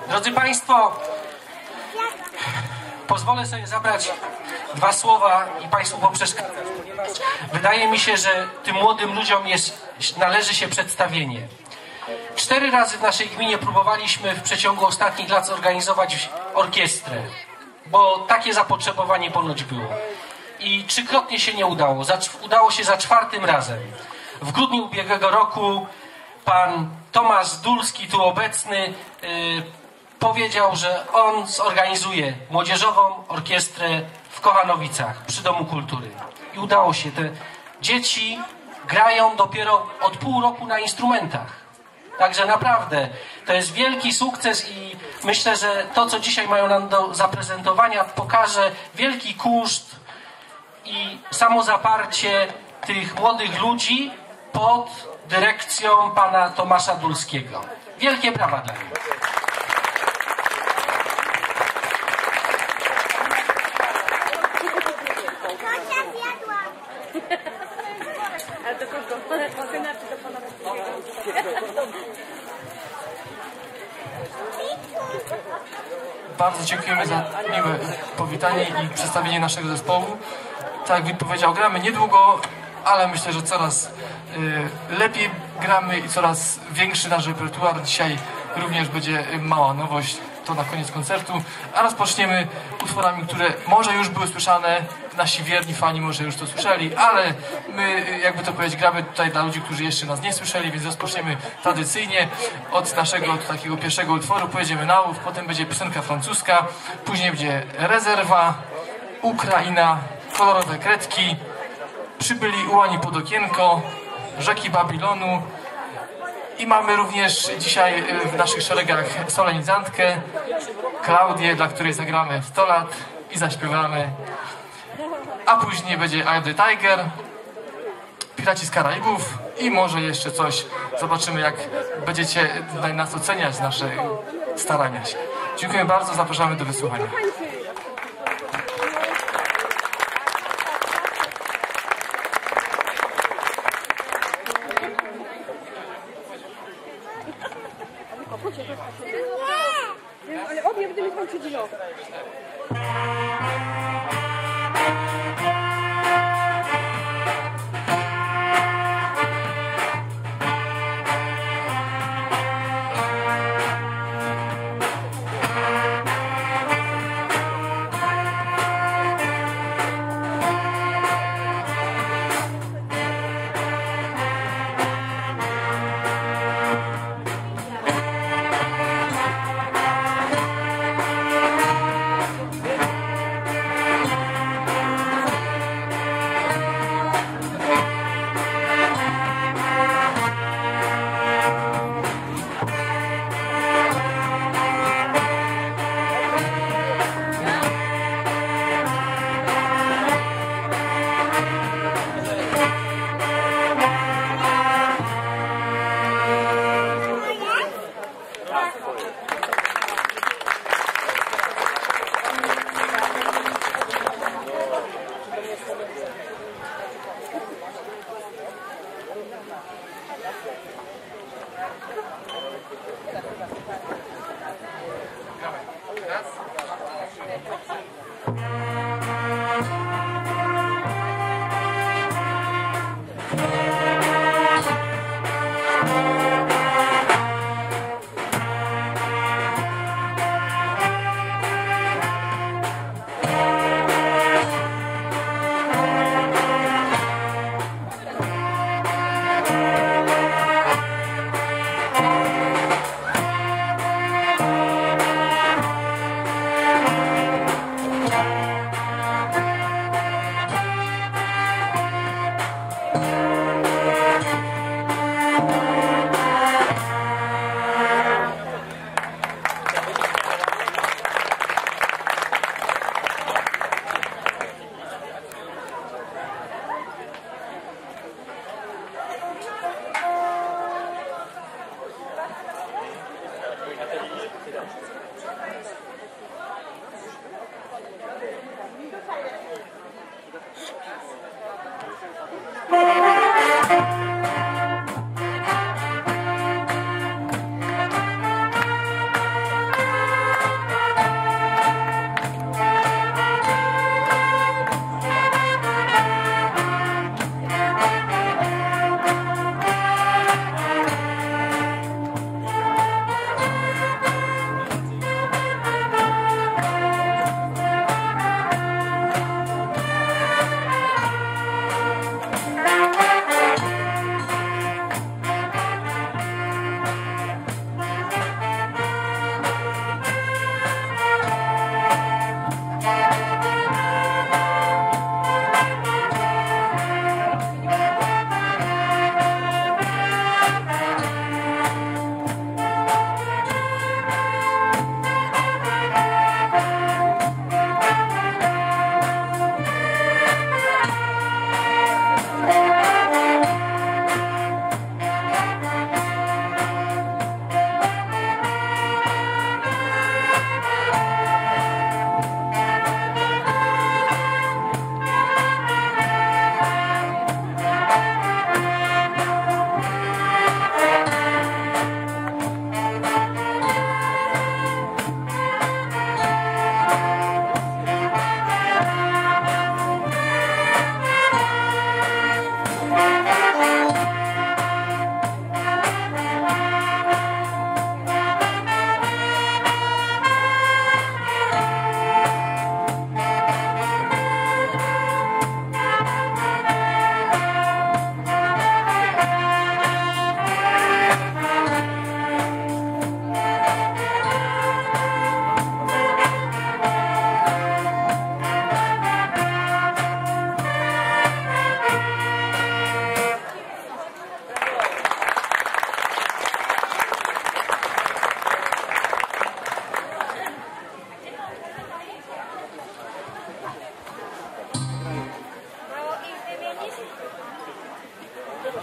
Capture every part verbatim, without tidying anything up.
Drodzy Państwo, pozwolę sobie zabrać dwa słowa i Państwu poprzeszkadzać, ponieważ wydaje mi się, że tym młodym ludziom jest, należy się przedstawienie. Cztery razy w naszej gminie próbowaliśmy w przeciągu ostatnich lat zorganizować orkiestrę, bo takie zapotrzebowanie ponoć było. I trzykrotnie się nie udało. Udało się za czwartym razem. W grudniu ubiegłego roku pan Tomasz Dulski, tu obecny, yy, powiedział, że on zorganizuje młodzieżową orkiestrę w Kochanowicach przy Domu Kultury. I udało się. Te dzieci grają dopiero od pół roku na instrumentach. Także naprawdę to jest wielki sukces i myślę, że to, co dzisiaj mają nam do zaprezentowania, pokaże wielki kuszt i samozaparcie tych młodych ludzi pod dyrekcją pana Tomasza Dulskiego. Wielkie brawa dla nich. Ale do kogo? Do syna czy do pana? Bardzo dziękujemy za miłe powitanie i przedstawienie naszego zespołu. Tak jak powiedział, gramy niedługo, ale myślę, że coraz y, lepiej gramy i coraz większy nasz repertuar. Dzisiaj również będzie mała nowość, to na koniec koncertu, a rozpoczniemy utworami, które może już były słyszane, nasi wierni fani może już to słyszeli, ale my, jakby to powiedzieć, gramy tutaj dla ludzi, którzy jeszcze nas nie słyszeli, więc rozpoczniemy tradycyjnie od naszego od takiego pierwszego utworu, pojedziemy na łów, potem będzie piosenka francuska, później będzie Rezerwa, Ukraina, Kolorowe kredki, Przybyli ułani pod okienko, Rzeki Babilonu. I mamy również dzisiaj w naszych szeregach solenizantkę Klaudię, dla której zagramy sto lat i zaśpiewamy. A później będzie Eye of the Tiger, Piraci z Karaibów i może jeszcze coś. Zobaczymy, jak będziecie nas oceniać, nasze starania się. Dziękuję bardzo, zapraszamy do wysłuchania. Nie, ale obie będę mieć pan przydzielał.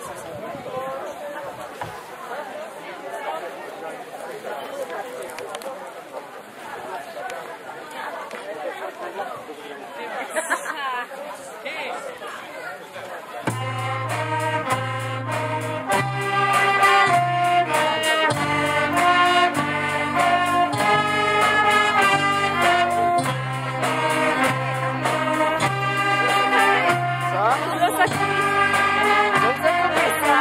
Zostać. Zostać.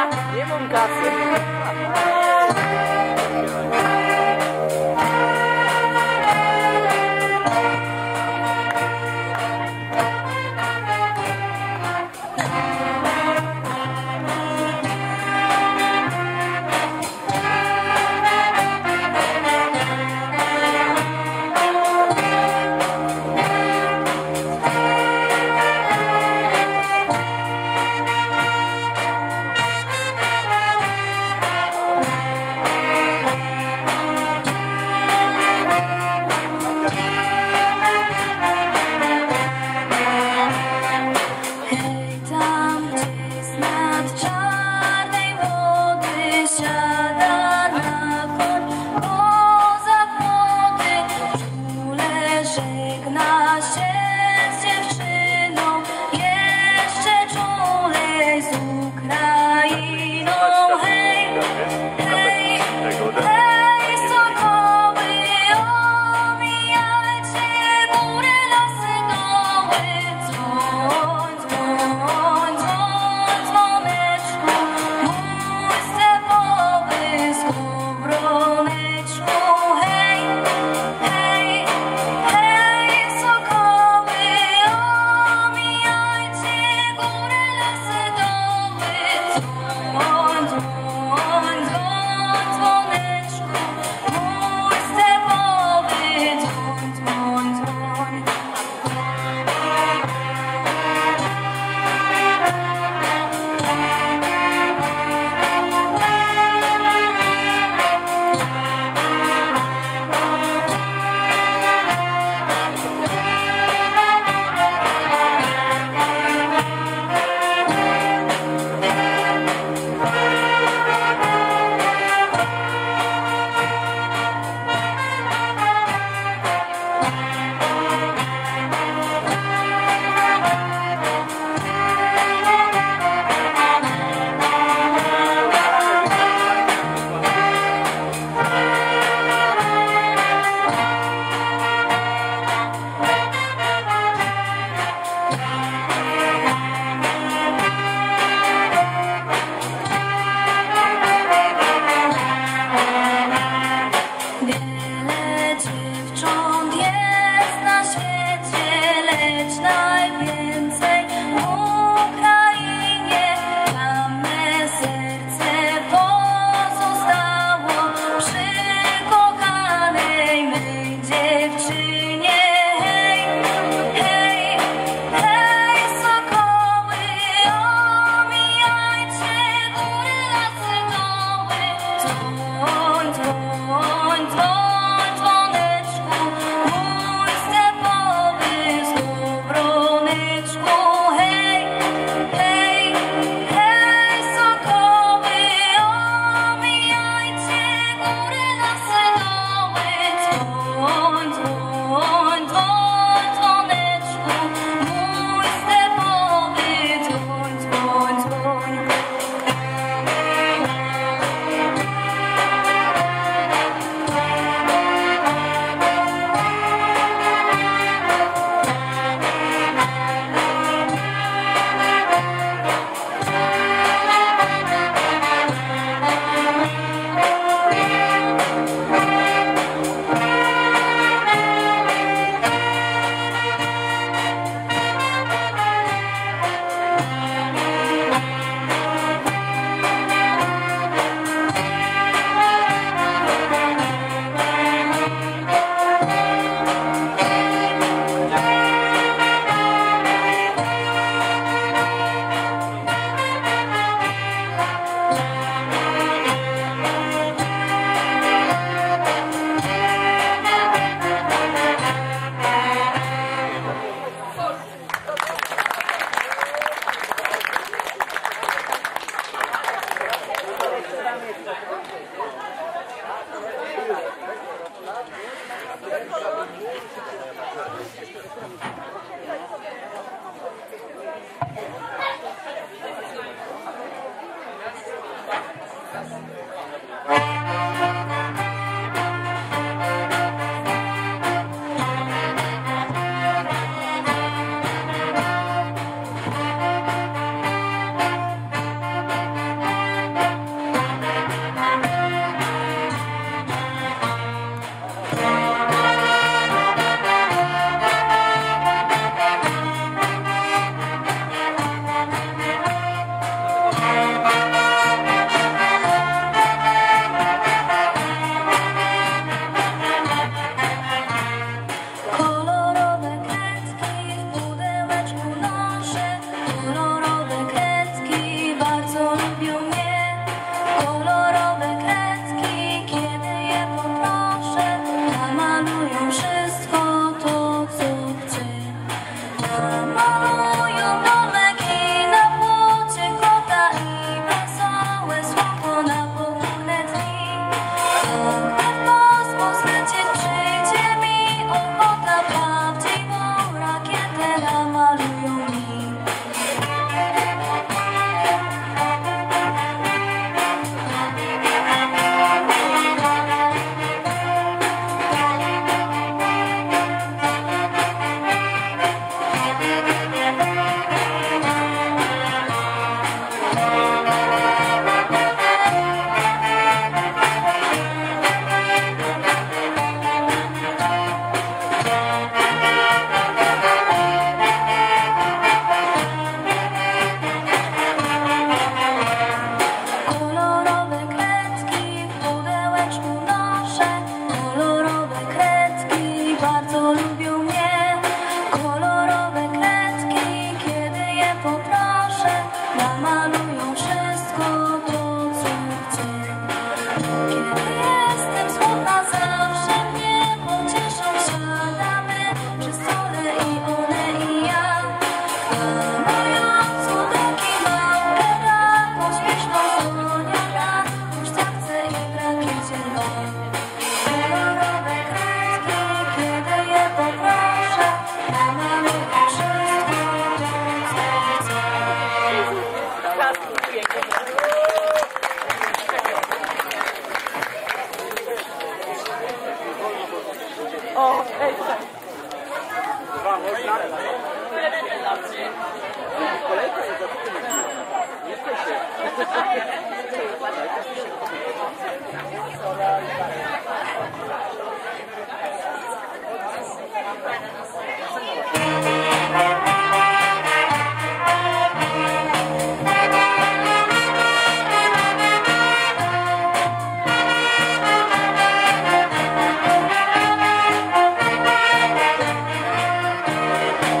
O, ej, tak.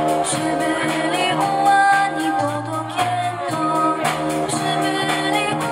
Przybyli ułani pod okienko, przybyli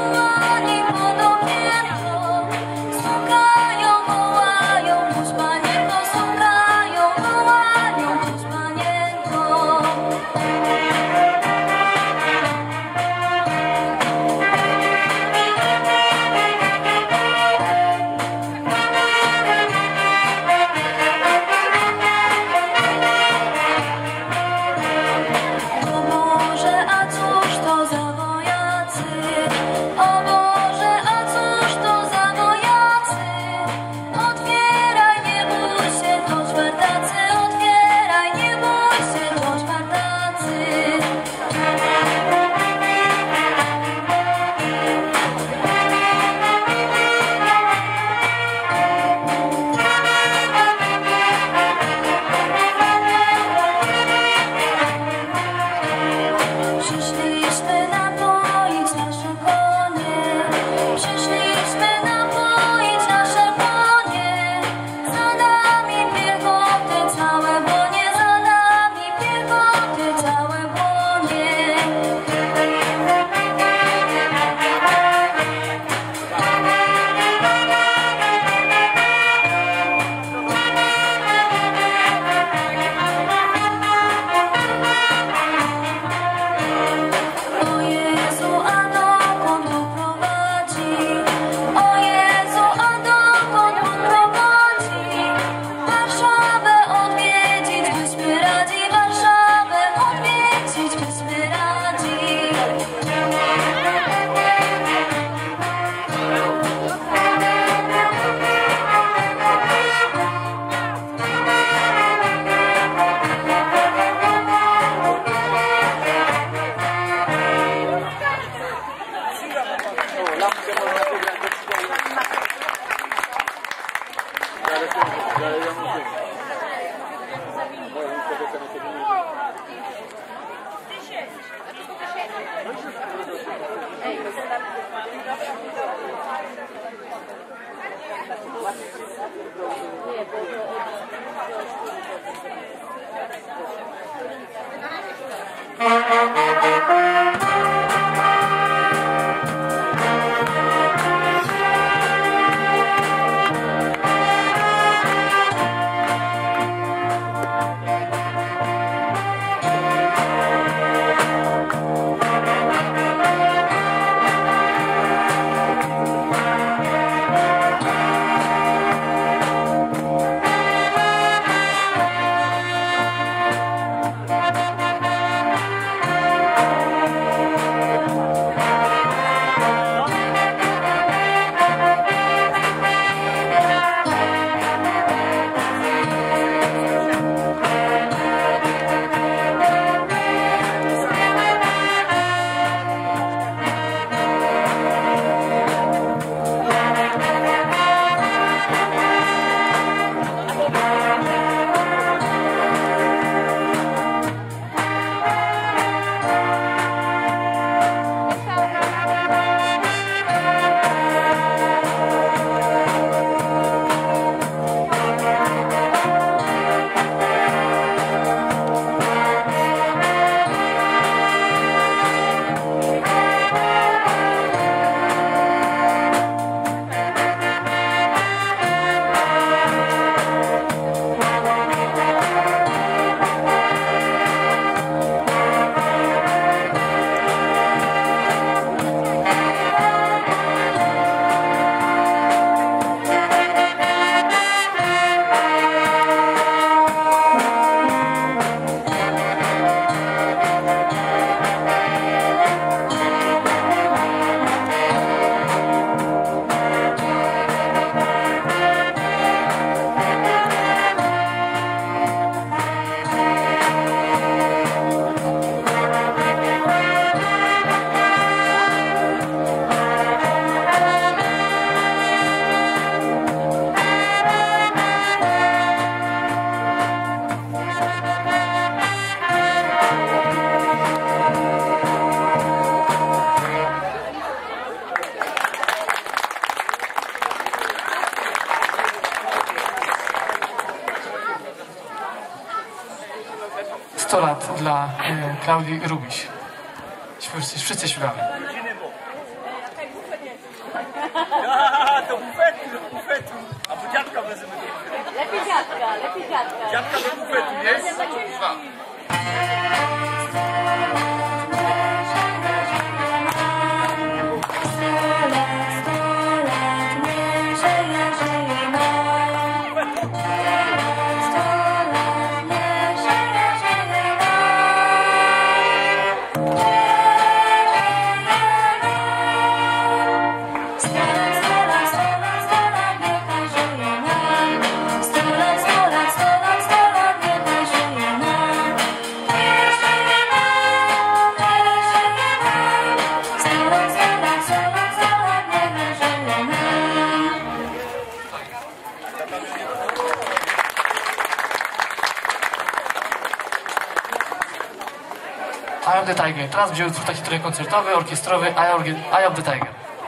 przykład dla e, Klaudii Rubiś. Wszyscy, wszyscy śpiewamy. Ja, do bufetu, do bufetu. A bo dziadka wezmę. Lepiej dziadka, lepiej dziadka. Dziadka do bufetu, jest? Dwa. Eye of the Tiger. Teraz będzie utwór taki trochę koncertowy, orkiestrowy, Eye of the, Eye of the Tiger.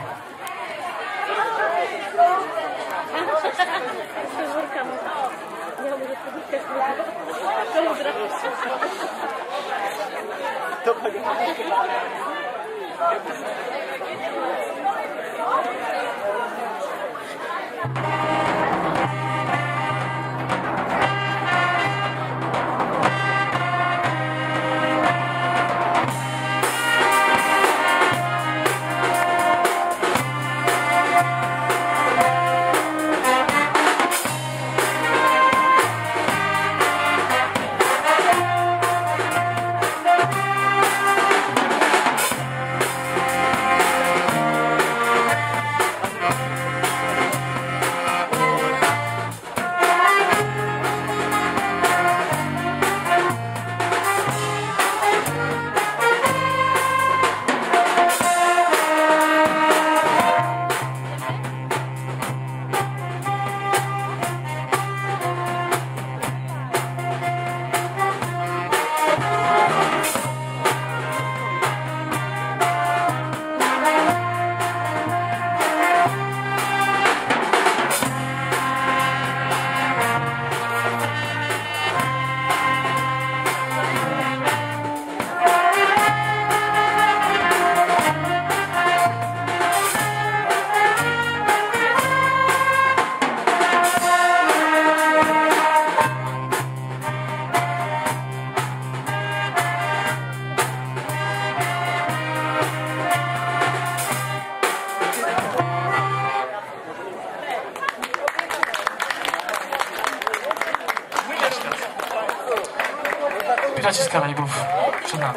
Piraci z Karaibów przed nami.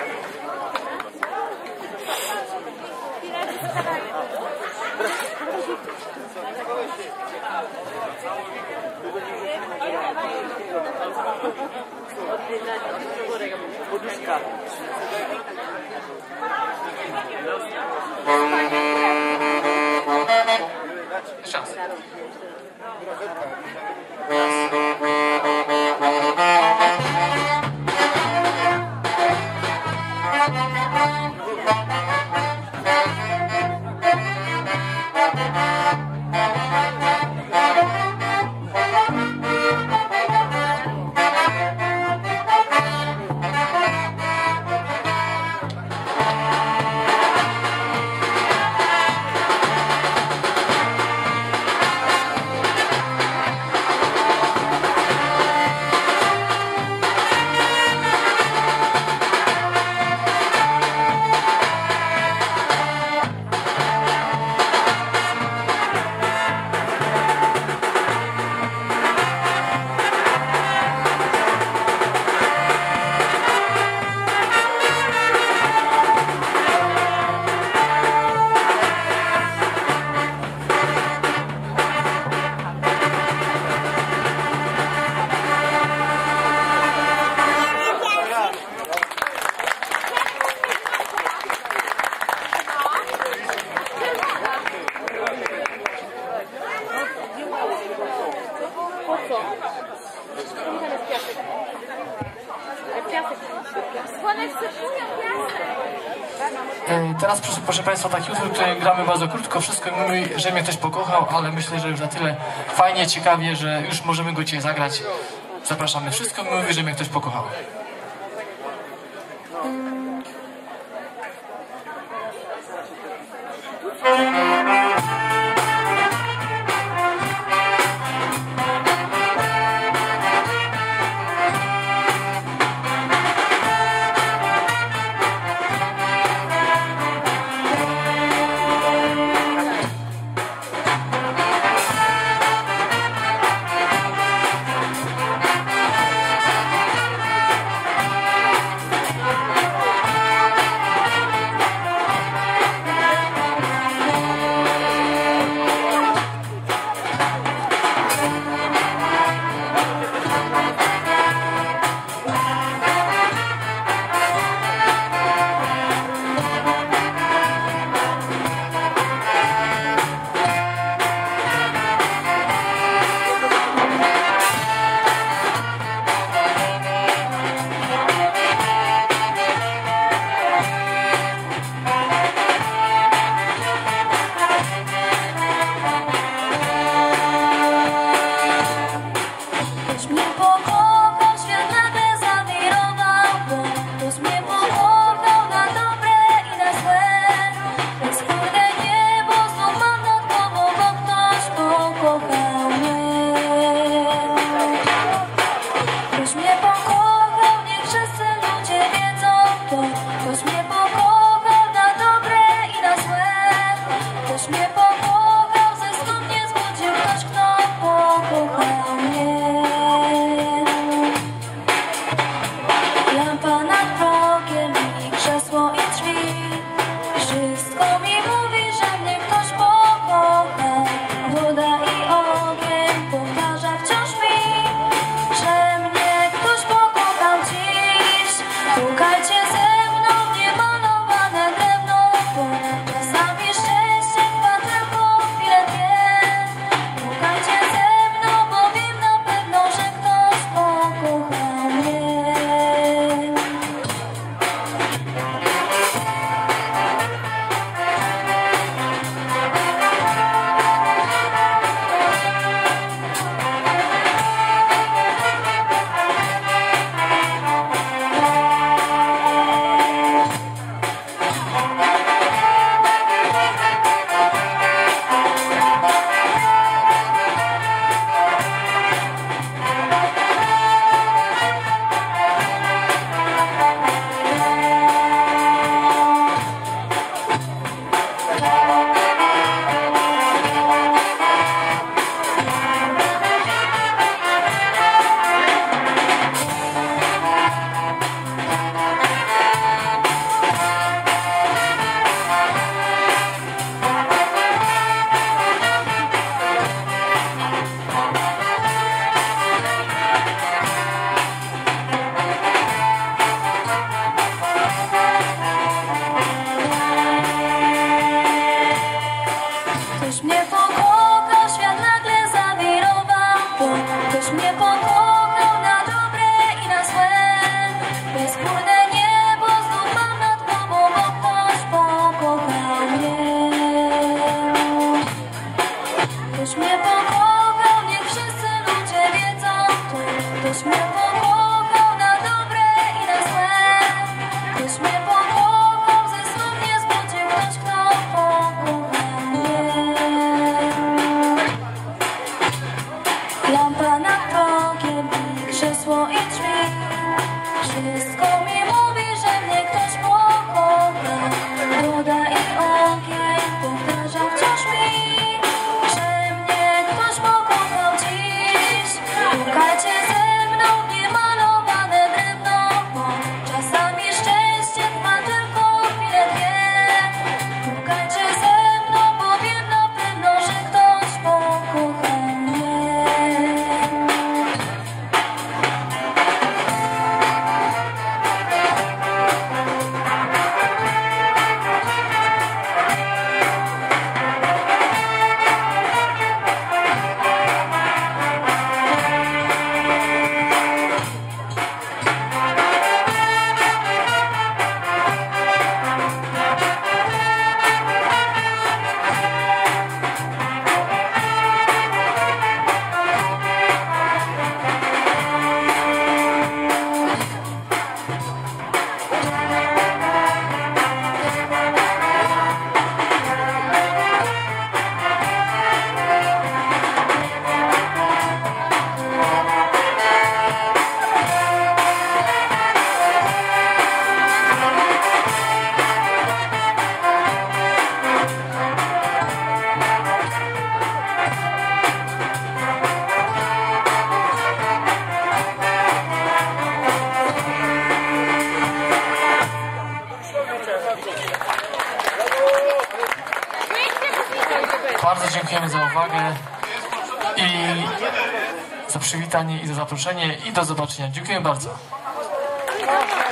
Jeszcze raz. Teraz proszę, proszę Państwa, taki utwór, który gramy bardzo krótko, wszystko mówi, że mnie ktoś pokochał, ale myślę, że już na tyle fajnie, ciekawie, że już możemy go dzisiaj zagrać. Zapraszamy. Wszystko mówi, że mnie ktoś pokochał. Bardzo dziękujemy za uwagę i za przywitanie i za zaproszenie i do zobaczenia. Dziękuję bardzo.